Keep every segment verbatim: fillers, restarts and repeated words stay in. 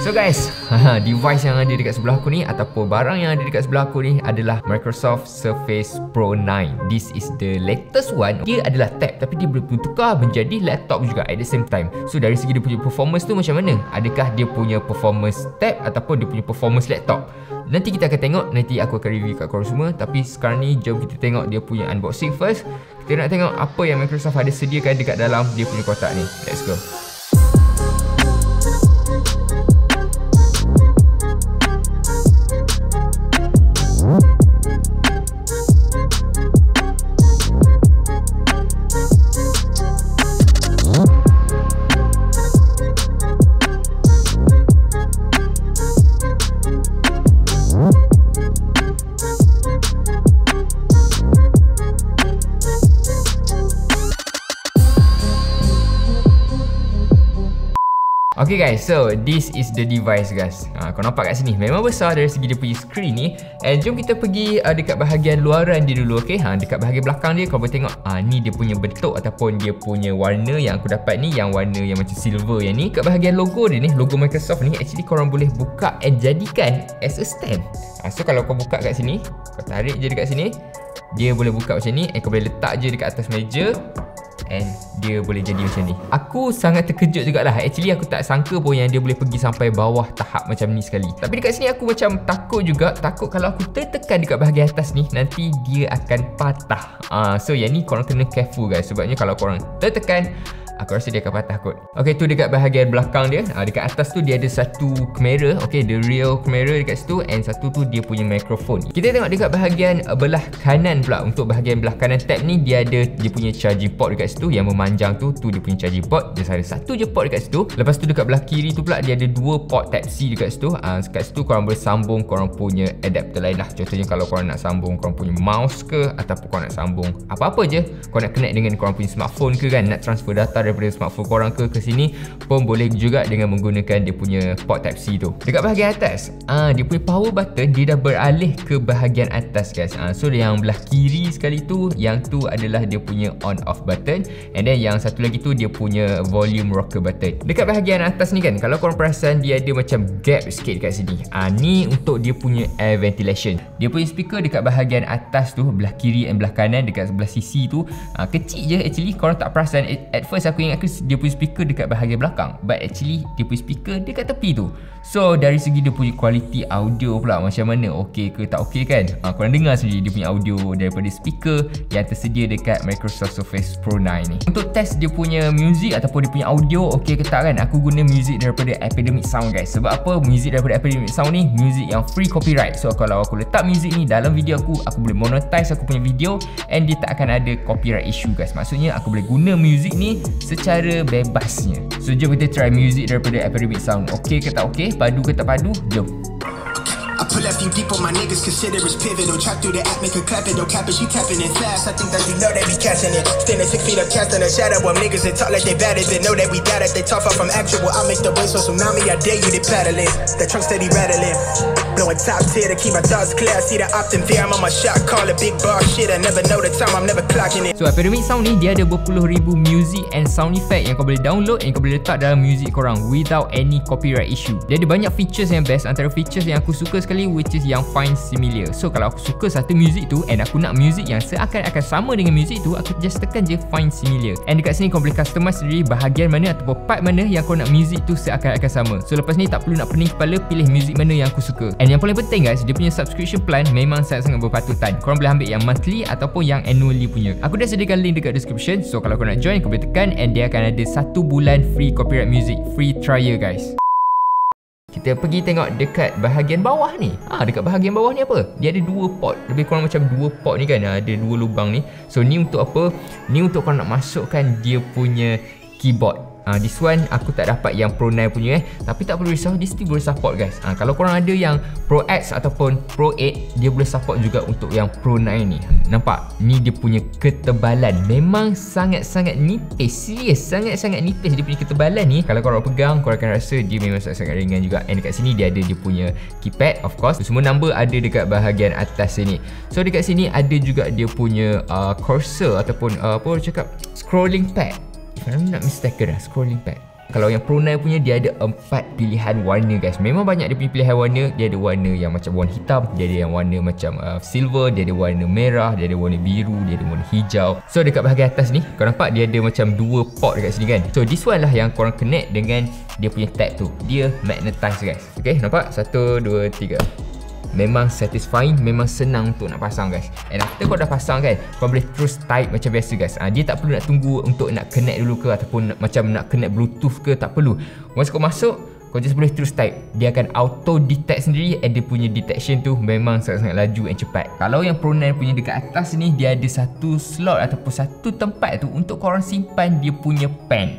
So guys, device yang ada dekat sebelah aku ni ataupun barang yang ada dekat sebelah aku ni adalah Microsoft Surface Pro nine. This is the latest one. Dia adalah tab tapi dia boleh tukar menjadi laptop juga at the same time. So dari segi dia punya performance tu macam mana? Adakah dia punya performance tab ataupun dia punya performance laptop? Nanti kita akan tengok, nanti aku akan review kat korang semua. Tapi sekarang ni jom kita tengok dia punya unboxing first. Kita nak tengok apa yang Microsoft ada sediakan dekat dalam dia punya kotak ni. Let's go. Okay guys, so this is the device guys. Ha, kau nampak kat sini memang besar dari segi dia punya screen ni. And jom kita pergi uh, dekat bahagian luaran dia dulu, okay? Ha, dekat bahagian belakang dia kau boleh tengok ah, ni dia punya bentuk ataupun dia punya warna yang aku dapat ni, yang warna yang macam silver yang ni. Kat bahagian logo dia ni, logo Microsoft ni, actually korang boleh buka and jadikan as a stand. Ha, so kalau kau buka kat sini, kau tarik je dekat sini, dia boleh buka macam ni. And kau boleh letak je dekat atas meja and dia boleh jadi macam ni. Aku sangat terkejut jugalah. Actually aku tak sangka pun yang dia boleh pergi sampai bawah tahap macam ni sekali. Tapi dekat sini aku macam takut juga. Takut kalau aku tertekan dekat bahagian atas ni, nanti dia akan patah. uh, So yang ni korang kena careful guys. Sebabnya kalau korang tertekan, aku rasa dia akan patah kot. Okay, tu dekat bahagian belakang dia. uh, Dekat atas tu dia ada satu kamera. Okay, the real kamera dekat situ. And satu tu dia punya mikrofon. Kita tengok dekat bahagian uh, belah kanan pula. Untuk bahagian belah kanan tab ni, dia ada dia punya charging port dekat situ. Yang memanjang tu, tu dia punya charging port. Dia ada satu je port dekat situ. Lepas tu dekat belah kiri tu pula, dia ada dua port Type C dekat situ. uh, Dekat situ korang boleh sambung korang punya adapter lain lah. Contohnya kalau korang nak sambung korang punya mouse ke, ataupun korang nak sambung apa-apa je, korang nak connect dengan korang punya smartphone ke kan, nak transfer data daripada smartphone korang ke ke sini pun boleh juga dengan menggunakan dia punya port Type C tu. Dekat bahagian atas, ah dia punya power button dia dah beralih ke bahagian atas guys. Ah so yang belah kiri sekali tu, yang tu adalah dia punya on off button, and then yang satu lagi tu dia punya volume rocker button. Dekat bahagian atas ni kan, kalau korang perasan dia ada macam gap sikit dekat sini. Ah ni untuk dia punya air ventilation. Dia punya speaker dekat bahagian atas tu, belah kiri dan belah kanan, dekat sebelah sisi tu ah, kecil je. Actually korang tak perasan. At first aku ingat dia punya speaker dekat bahagian belakang, but actually dia punya speaker dekat tepi tu. So dari segi dia punya quality audio pula macam mana, okey ke tak okey kan? Ha, korang dengar sendiri dia punya audio daripada speaker yang tersedia dekat Microsoft Surface Pro nine ni. Untuk test dia punya music ataupun dia punya audio okey ke tak kan, aku guna music daripada Epidemic Sound guys. Sebab apa? Music daripada Epidemic Sound ni music yang free copyright. So kalau aku letak music ni dalam video aku, aku boleh monetize aku punya video and dia tak akan ada copyright issue guys. Maksudnya aku boleh guna music ni secara bebasnya. So jom kita try music daripada Epidemic Sound. Okey ke tak okey? Padu ke tak padu? Jom. I pull up you deep on my niggas, consider it's pivotal. Track through the app, make a clap it, don't cap it, she tapping it fast. I think that you know they be catching it. Standing six feet up, casting a shadow of niggas that talk like they bad as they know that we got it. They talk off from actual, I make the waves so tsunami, I dare you to paddle it. That trunk steady rattling, blowing top tier to keep my thoughts clear. I see the opt in there, I'm on my shot, call it big bar shit. I never know the time, I'm never clocking it. So Epidemic Sound ni dia ada berpuluh ribu music and sound effect yang kau boleh download and kau boleh letak dalam music korang without any copyright issue. Dia ada banyak features yang best. Antara features yang aku suka sekali which is yang find similar. So kalau aku suka satu music tu and aku nak music yang seakan-akan sama dengan music tu, aku just tekan je find similar. And dekat sini kau boleh customize sendiri bahagian mana ataupun part mana yang kau nak music tu seakan-akan sama. So lepas ni tak perlu nak pening kepala pilih music mana yang aku suka. And yang paling penting guys, dia punya subscription plan memang sangat-sangat berpatutan. Korang boleh ambil yang monthly ataupun yang annually punya. Aku dah sediakan link dekat description. So kalau kau nak join, kau boleh tekan and dia akan ada satu bulan free copyright music, free trial guys. Kita pergi tengok dekat bahagian bawah ni. Ah, dekat bahagian bawah ni apa? Dia ada dua port. Lebih kurang macam dua port ni kan. Ada dua lubang ni. So ni untuk apa? Ni untuk kau nak masukkan dia punya keyboard. Uh, this one aku tak dapat yang Pro nine punya eh. Tapi tak perlu risau, dia still boleh support guys. uh, Kalau korang ada yang Pro X ataupun Pro eight, dia boleh support juga untuk yang Pro nine ni. Nampak? Ni dia punya ketebalan memang sangat-sangat nipis. Serius, sangat-sangat nipis dia punya ketebalan ni. Kalau korang pegang, korang akan rasa dia memang sangat-sangat ringan juga. And dekat sini dia ada dia punya keypad, of course. Semua number ada dekat bahagian atas sini. So dekat sini ada juga dia punya uh, cursor ataupun uh, apa orang cakap, scrolling pad. Kalau nak mistaken lah, scrolling pad. Kalau yang Pro nine punya dia ada empat pilihan warna guys. Memang banyak dia punya pilihan warna. Dia ada warna yang macam warna hitam, dia ada yang warna macam uh, silver, dia ada warna merah, dia ada warna biru, dia ada warna hijau. So dekat bahagian atas ni kau nampak dia ada macam dua port dekat sini kan. So this one lah yang korang connect dengan dia punya tab tu. Dia magnetize guys. Okay, nampak? Satu, dua, tiga. Memang satisfying, memang senang untuk nak pasang guys. And after kau dah pasang kan, kau boleh terus type macam biasa guys. ha, Dia tak perlu nak tunggu untuk nak connect dulu ke, ataupun nak, macam nak connect bluetooth ke, tak perlu. Once kau masuk, kau just boleh terus type. Dia akan auto detect sendiri. And dia punya detection tu memang sangat-sangat laju and cepat. Kalau yang Pro nine punya dekat atas ni, dia ada satu slot ataupun satu tempat tu untuk korang simpan dia punya pen.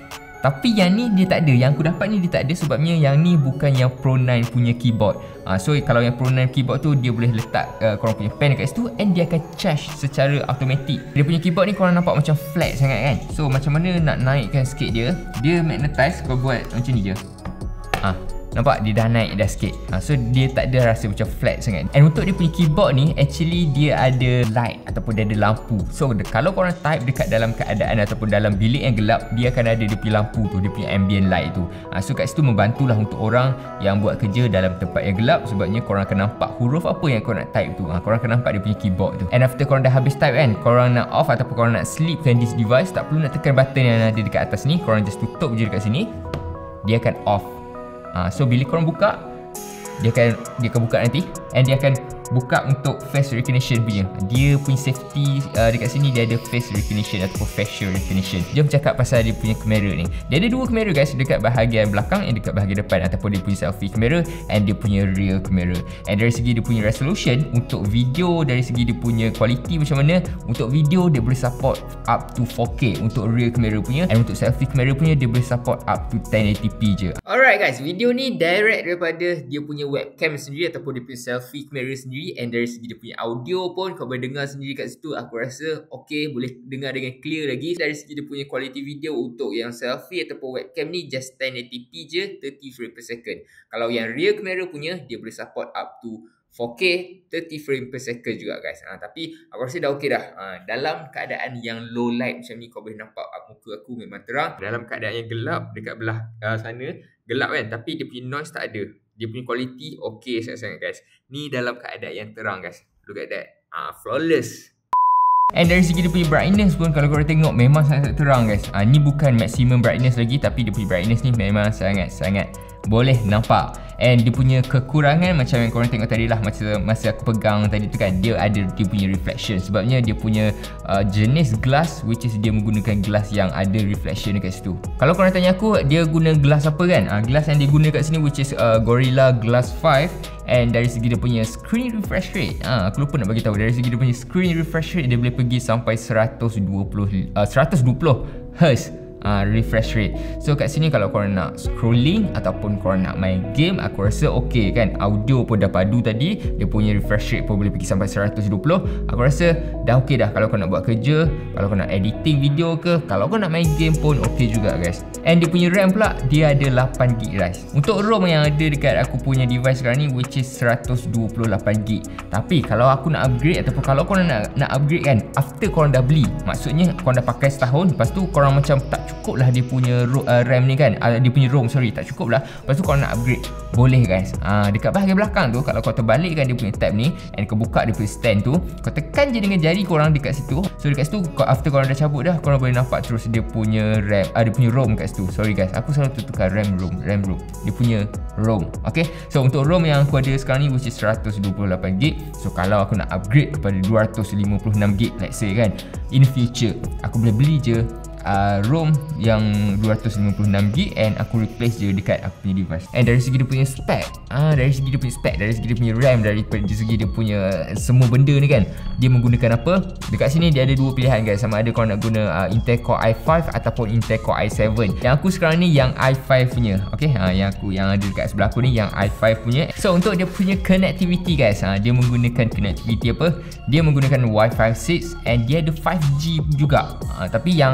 Tapi yang ni dia tak ada. Yang aku dapat ni dia tak ada, sebabnya yang ni bukan yang Pro nine punya keyboard. ha, So kalau yang Pro nine keyboard tu, dia boleh letak uh, korang punya pen dekat situ, and dia akan charge secara automatik. Dia punya keyboard ni korang nampak macam flat sangat kan. So macam mana nak naikkan sikit dia, dia magnetize. Kau buat macam ni je. ha, Nampak dia dah naik dah sikit. ha, So dia tak ada rasa macam flat sangat. And untuk dia punya keyboard ni, actually dia ada light ataupun dia ada lampu. So kalau korang type dekat dalam keadaan ataupun dalam bilik yang gelap, dia akan ada dia punya lampu tu, dia punya ambient light tu. ha, So kat situ membantulah untuk orang yang buat kerja dalam tempat yang gelap, sebabnya korang akan nampak huruf apa yang korang nak type tu. ha, Korang akan nampak dia punya keyboard tu. And after korang dah habis type kan, korang nak off ataupun korang nak sleepkan this device, tak perlu nak tekan button yang ada dekat atas ni. Korang just tutup je dekat sini, dia akan off. Ha, so bila korang buka, dia akan dia akan buka nanti, and dia akan buka untuk face recognition punya. Dia punya safety uh, dekat sini dia ada face recognition ataupun facial recognition. Jom cakap pasal dia punya kamera ni. Dia ada dua kamera guys, dekat bahagian belakang dan dekat bahagian depan, ataupun dia punya selfie kamera and dia punya rear kamera. And dari segi dia punya resolution untuk video, dari segi dia punya quality macam mana, untuk video dia boleh support up to four K untuk rear kamera punya, and untuk selfie kamera punya dia boleh support up to ten eighty p je. Alright guys, video ni direct daripada dia punya webcam sendiri ataupun dia punya selfie kamera sendiri. And dari segi dia punya audio pun kau boleh dengar sendiri kat situ. Aku rasa ok, boleh dengar dengan clear lagi. Dari segi dia punya quality video untuk yang selfie ataupun webcam ni just ten eighty p je, thirty frame per second. Kalau yang rear camera punya, dia boleh support up to four K, thirty frame per second juga guys. ha, Tapi aku rasa dah ok dah. ha, Dalam keadaan yang low light macam ni, kau boleh nampak muka aku memang terang. Dalam keadaan yang gelap dekat belah uh, sana, gelap kan, tapi dia punya noise tak ada. Dia punya quality okay sangat-sangat guys. Ni dalam keadaan yang terang guys. Look at that. Ah, flawless. And dari segi dia punya brightness pun, kalau korang tengok memang sangat terang guys. Ah, ni bukan maximum brightness lagi, tapi dia punya brightness ni memang sangat-sangat boleh nampak. And dia punya kekurangan macam yang korang tengok tadi lah, masa, masa aku pegang tadi tu kan, dia ada dia punya reflection. Sebabnya dia punya uh, jenis glass, which is dia menggunakan glass yang ada reflection dekat situ. Kalau korang tanya aku, dia guna glass apa kan? uh, Glass yang dia guna kat sini, which is uh, Gorilla Glass five. And dari segi dia punya screen refresh rate, ah, aku lupa nak bagi tahu. Dari segi dia punya screen refresh rate, dia boleh pergi sampai seratus dua puluh uh, seratus dua puluh hertz uh, refresh rate. So kat sini kalau korang nak scrolling ataupun korang nak main game, aku rasa ok kan. Audio pun dah padu tadi, dia punya refresh rate pun boleh pergi sampai seratus dua puluh. Aku rasa dah ok dah kalau kau nak buat kerja, kalau kau nak editing video ke, kalau kau nak main game pun ok juga guys. And dia punya RAM pula, dia ada lapan gig RISE. Untuk ROM yang ada dekat aku punya device sekarang ni, which is seratus dua puluh lapan gig. Tapi kalau aku nak upgrade, ataupun kalau korang nak, nak upgrade kan, after korang dah beli, maksudnya korang dah pakai setahun, lepas tu korang macam tak cukup lah dia punya uh, RAM ni kan, uh, dia punya ROM sorry, tak cukup lah, lepas tu korang nak upgrade, boleh guys. uh, Dekat bahagian belakang tu, kalau kau terbalikkan dia punya tab ni, and kau buka dia punya stand tu, kau tekan je dengan jari korang dekat situ. So dekat situ, after korang dah cabut dah, korang boleh nampak terus dia punya RAM, uh, dia punya ROM kat situ. Sorry guys, aku selalu tukar RAM ROM, RAM ROM, dia punya ROM. Okay, so untuk ROM yang aku ada sekarang ni, which is seratus dua puluh lapan gig. So kalau aku nak upgrade kepada dua ratus lima puluh enam gig, let's say kan, in future aku boleh beli je Uh, ROM yang dua ratus lima puluh enam gig, and aku replace je dekat aku punya device. And dari segi dia punya spec, ah, dari segi dia punya spec, dari segi dia punya RAM, dari segi dia punya semua benda ni kan, dia menggunakan apa? Dekat sini dia ada dua pilihan guys, sama ada korang nak guna uh, Intel Core i five ataupun Intel Core i seven. Yang aku sekarang ni yang i five punya. Okay, uh, yang aku yang ada dekat sebelah aku ni yang i five punya. So untuk dia punya connectivity guys, uh, dia menggunakan connectivity apa? Dia menggunakan Wi-Fi six, and dia ada five G juga. uh, Tapi yang aku ni bukan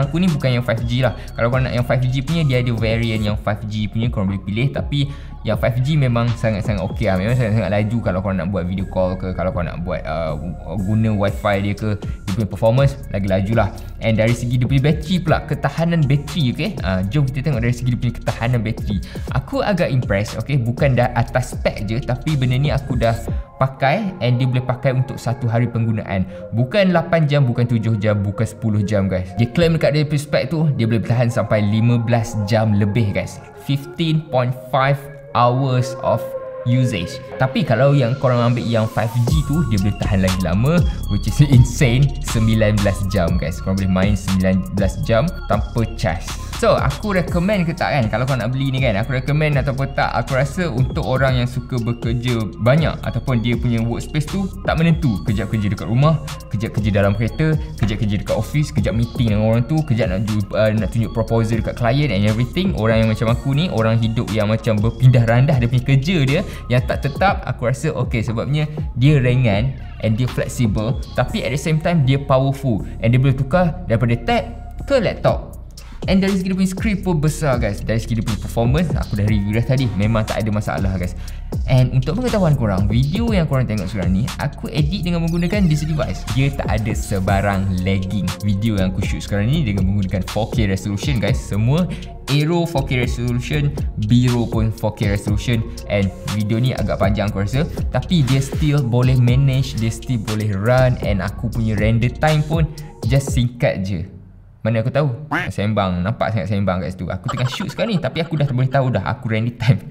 bukan yang five G lah. Kalau korang nak yang five G punya, dia ada variant yang five G punya, korang boleh pilih. Tapi yang five G memang sangat-sangat okey lah. Memang sangat-sangat laju kalau korang nak buat video call ke, kalau korang nak buat uh, guna wifi dia ke, dia punya performance lagi laju lah. And dari segi dia punya bateri pula, ketahanan bateri, okay, uh, jom kita tengok dari segi dia punya ketahanan bateri. Aku agak impress, okay, bukan dah atas spek je, tapi benda ni aku dah pakai and dia boleh pakai untuk satu hari penggunaan. Bukan lapan jam, bukan tujuh jam, bukan sepuluh jam guys. Dia claim dekat dia punya spek tu, dia boleh bertahan sampai lima belas jam lebih guys. fifteen point five hours of usage. Tapi kalau yang korang ambil yang five G tu, dia boleh tahan lagi lama, which is insane, sembilan belas jam guys. Korang boleh main sembilan belas jam tanpa charge. So aku recommend ke tak kan, kalau korang nak beli ni kan, aku recommend ataupun tak, aku rasa untuk orang yang suka bekerja banyak ataupun dia punya workspace tu tak menentu, kejap kerja dekat rumah, kejap kerja dalam kereta, kejap kerja dekat office, kejap meeting dengan orang tu, kejap nak jumpa, uh, nak tunjuk proposal dekat klien and everything. Orang yang macam aku ni, orang hidup yang macam berpindah randah dia punya kerja dia yang tak tetap, aku rasa okey, sebabnya dia ringan and dia flexible, tapi at the same time dia powerful and dia boleh tukar daripada tab ke laptop. And dari segi dia punya screen pun besar guys. Dari segi dia punya performance, aku dah review dah tadi, memang tak ada masalah guys. And untuk pengetahuan korang, video yang korang tengok sekarang ni aku edit dengan menggunakan this device. Dia tak ada sebarang lagging. Video yang aku shoot sekarang ni dengan menggunakan four K resolution guys. Semua Aero four K resolution, Biro pun four K resolution. And video ni agak panjang aku rasa, tapi dia still boleh manage, dia still boleh run. And aku punya render time pun just singkat je. Mana aku tahu? Sembang, nampak sangat sembang kat situ. Aku tengah shoot sekarang ni, tapi aku dah boleh tahu dah aku render time.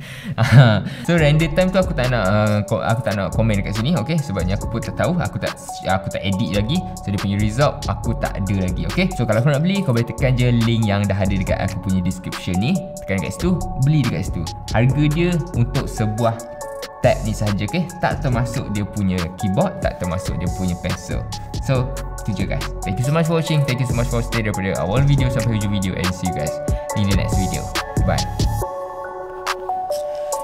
So render time tu aku tak nak uh, aku tak nak komen dekat sini, okey? Sebabnya aku pun tak tahu, aku tak aku tak edit lagi. So dia punya result aku tak ada lagi, okey? So kalau kau nak beli, kau boleh tekan je link yang dah ada dekat aku punya description ni. Tekan dekat situ, beli dekat situ. Harga dia untuk sebuah tab ni sahaja, okey? Tak termasuk dia punya keyboard, tak termasuk dia punya pencil. So itu je guys. Thank you so much for watching. Thank you so much for stay daripada awal video sampai hujung video, and see you guys in the next video. Bye.